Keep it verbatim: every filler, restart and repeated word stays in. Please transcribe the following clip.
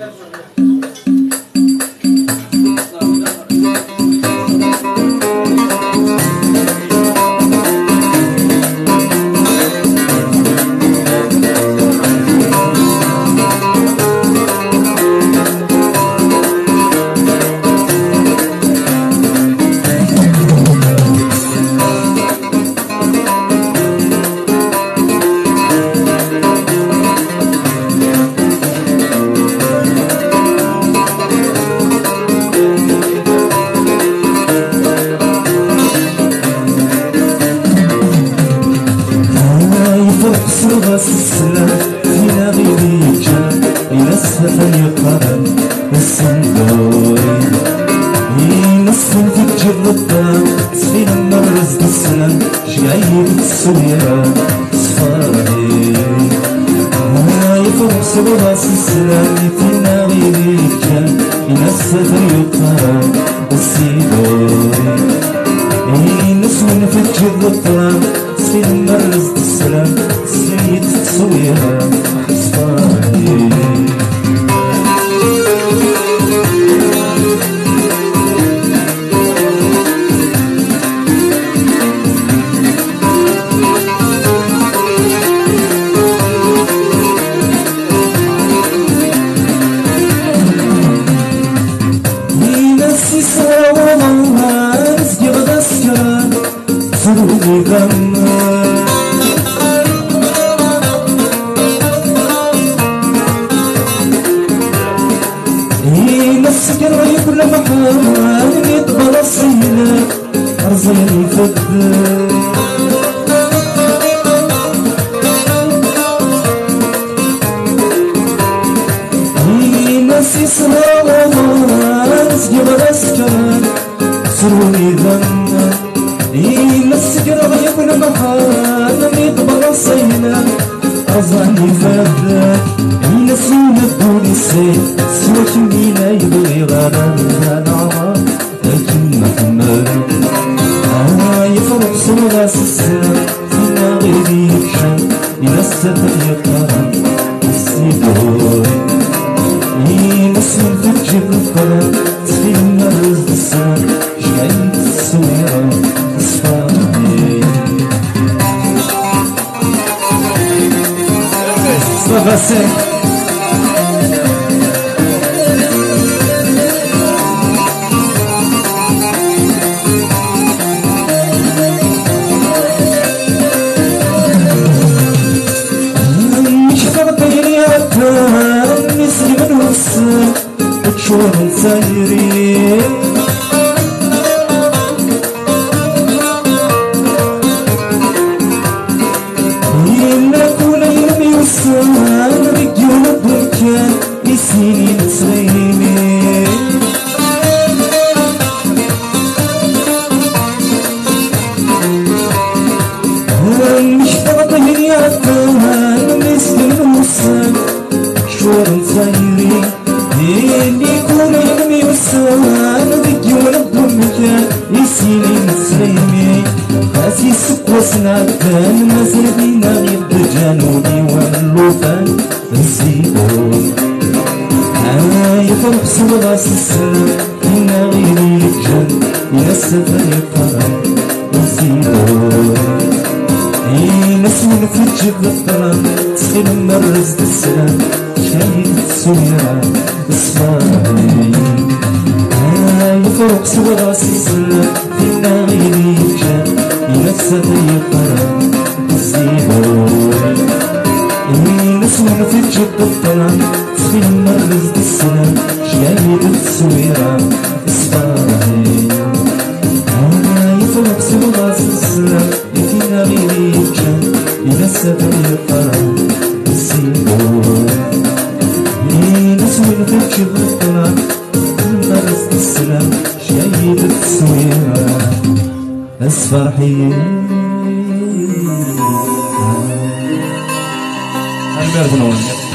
راس السلام فينا غيري كان ينسى فليقرن الصندوري ينسى في جر الدار سفينة مرز بالسلام جايب السويرة صفاري يفرق راس السلام فينا غيري كان ينسى فليقرن الصندوري ينسون في جر الدار سفينة مرز بالسلام سيد تصويرها صفاري ينسي سوا والله نسقي غدا سكران زروني غمار السكر كل محال يطبل الصيلة أرزين يفدر ينسي صلاة نسقي غدا سكران سروني ذنب السكر كل محال يطبل الصيلة أرزين يفدر ينسون الدون السيد سواك مينا يبغي غادا نعمر لكن محمد آه يفرق صراس السلام فينا غيري يكشن ينسى فليقرن السيدوري ينسون في الجيب القرن سفينة رزق السلام جايب السويرة صفاري صفا سيك نسري من وصل تشوف سايري يملك ولا يرمي وصل رجال بركان يسيني نسريني مش فاضي يا كمان نسري من وصل شور سايري اللي يكون يرمي والسوان ذكي ونبض مكان يسيني نسليمي خاسي سكوسنا كان مزيدينا غير بجانوني واللوفان نسيبون آه يفرق صراس السلام فينا غيري الجن ينسى فليقرن نسيبون نسون في الجيب الطرام تسخين مرز بالسلام شايد السويرة صفاري يفرق صراس السلام فينا غيري كان ينسى فليقرن الزيبوري نسون في الجيب الطرام تسخين مرز بالسلام شايد السويرة صفاري يفرق صراس السلام فينا غيري كان ينسى فليقرن الزيبوري نسوين في الجيب الطلال مرز السلام شايد التصويرة أصفرحي أنا